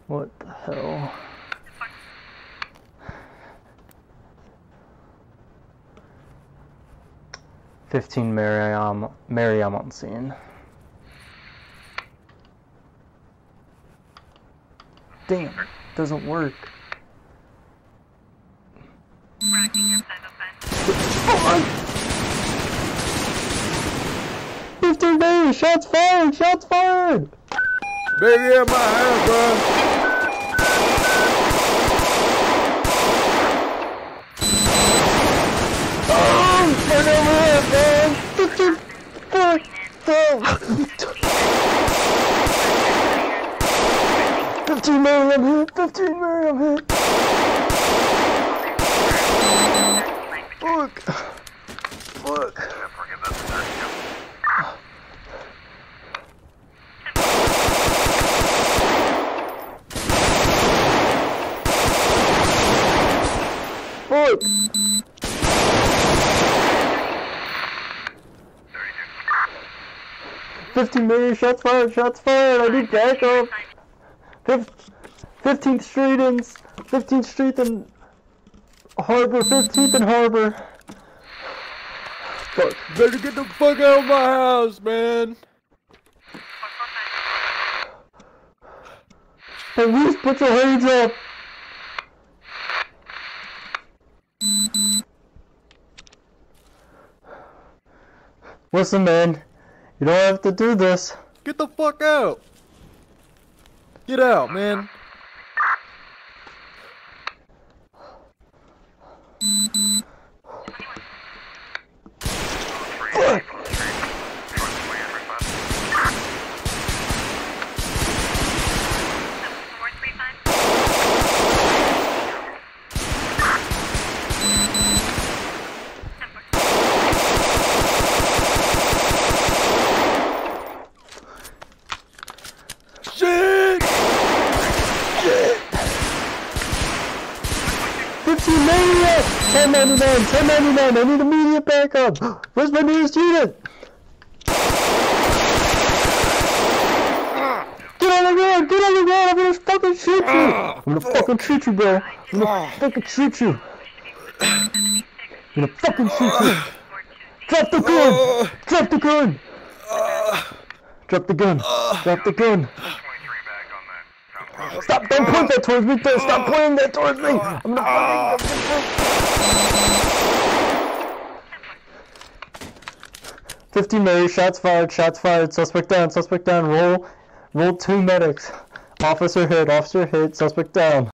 What the hell? "15 Miriam on scene." Damn, doesn't work. 15 baby, shots fired! Shots fired! Baby in my hand, bro. Oh, right over here, man! 15 fuck! 15 Miriam hit! 15 Miriam hit! Fuck! Fuck! Fuck! $15 million, shots fired, shots fired, I need backup. 15th Street and 15th Street and Harbor, 15th and Harbor. Fuck, better get the fuck out of my house, man. Police, put your hands up. Listen, man, you don't have to do this. Get the fuck out. Get out, man. Fuck. Shit! Shit! 15 million! 1099! 1099! I need immediate backup! Where's my nearest unit? Get on the ground! Get on the ground! I'm gonna fucking shoot you! I'm gonna fucking shoot you, bro! I'm gonna fucking shoot you! I'm gonna fucking shoot you! Drop the gun! Drop the gun! Drop the gun! Drop the gun! Stop! Don't point that towards me! Stop pointing that towards me! I'm gonna fucking... 15 Mary, shots fired, suspect down, roll 2 medics. Officer hit, suspect down.